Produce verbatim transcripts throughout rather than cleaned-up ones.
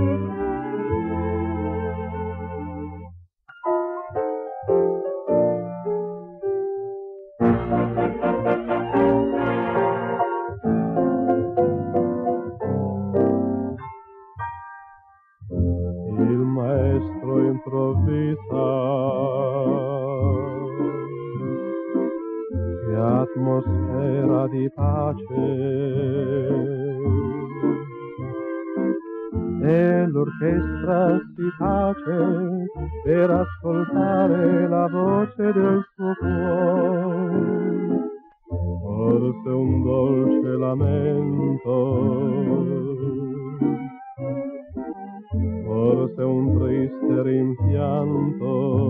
Il maestro improvvisa, che atmosfera di pace, e l'orchestra si tace per ascoltare la voce del suo cuore. Forse un dolce lamento, forse un triste rimpianto,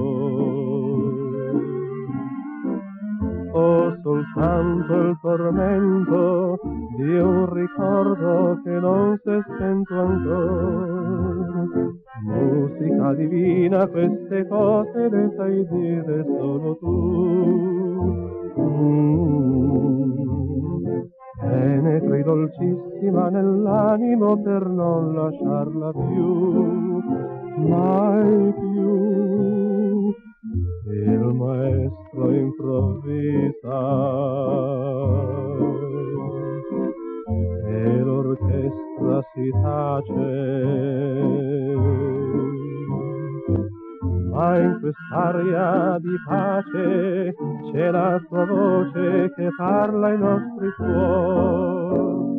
o soltanto il tormento di un ricordo che non s'è spento ancora. Musica divina, queste cose le sai dire solo tu. Mm. Penetri dolcissima nell'animo per non lasciarla più, mai più. Il maestro improvvisa e l'orchestra si tace, ma in quest'aria di pace c'è la sua voce che parla ai nostri cuori.